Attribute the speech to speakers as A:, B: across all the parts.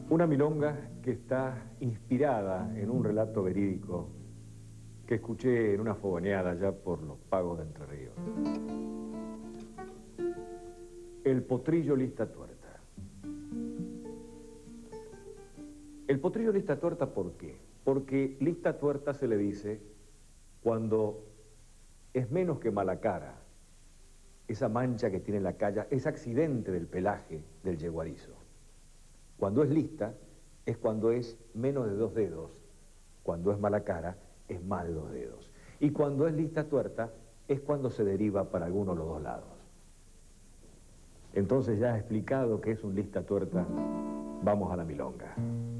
A: Una milonga que está inspirada en un relato verídico que escuché en una fogoneada allá por los pagos de Entre Ríos. El potrillo lista tuerta. El potrillo lista tuerta, ¿por qué? Porque lista tuerta se le dice cuando es menos que mala cara, esa mancha que tiene en la calle, ese accidente del pelaje del yeguarizo. Cuando es lista, es cuando es menos de 2 dedos. Cuando es mala cara, es más de 2 dedos. Y cuando es lista tuerta, es cuando se deriva para alguno de los dos lados. Entonces, ya explicado que es un lista tuerta, vamos a la milonga.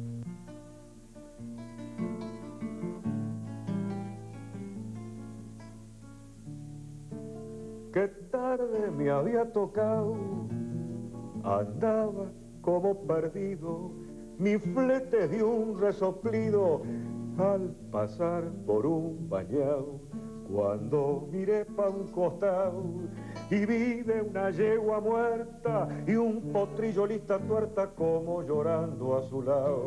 A: Qué tarde me había tocado, andaba como perdido, mi flete dio un resoplido al pasar por un bañado. Cuando miré pa' un costado y vi de una yegua muerta y un potrillo lista tuerta como llorando a su lado.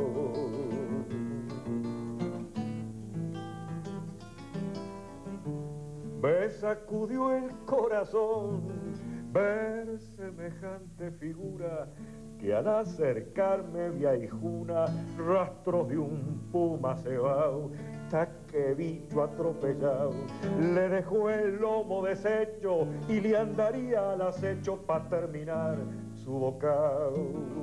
A: Me sacudió el corazón ver semejante figura que al acercarme vi ahijuna rastros de un puma cebao, que bicho atropellado le dejó el lomo deshecho y le andaría al acecho pa' terminar su bocado.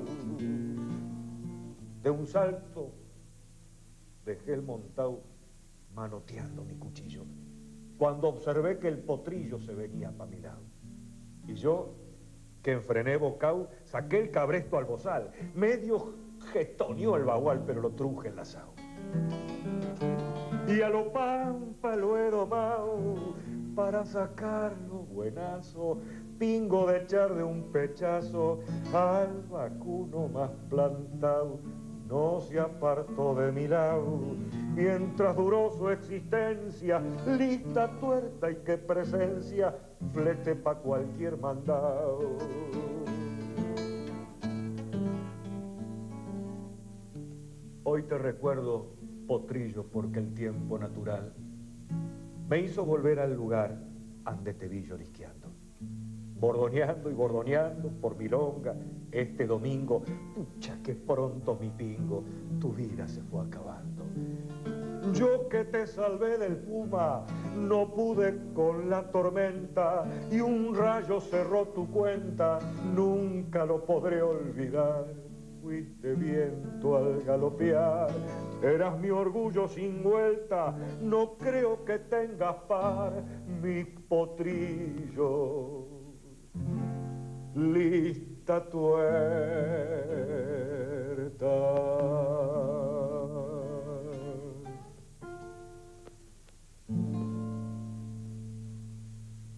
A: De un salto dejé el montao manoteando mi cuchillo cuando observé que el potrillo se venía pa' mi lado. Y yo, que enfrené bocao, saqué el cabresto al bozal. Medio gestoneó el bagual, pero lo truje enlazado. Y a lo pampa lo he domado para sacarlo buenazo, pingo de echar de un pechazo al vacuno más plantado. No se apartó de mi lado, mientras duró su existencia, lista tuerta y qué presencia, flete pa' cualquier mandado. Hoy te recuerdo, potrillo, porque el tiempo natural me hizo volver al lugar ande te vi llorisqueando. Bordoneando y bordoneando por milonga este domingo, pucha que pronto mi pingo, tu vida se fue acabando. Yo que te salvé del puma, no pude con la tormenta y un rayo cerró tu cuenta, nunca lo podré olvidar. Fuiste viento al galopear, eras mi orgullo sin vuelta, no creo que tengas par, mi potrillo. Lista tuerta.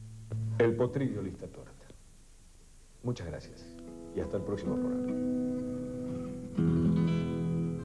A: El potrillo lista tuerta. Muchas gracias y hasta el próximo programa.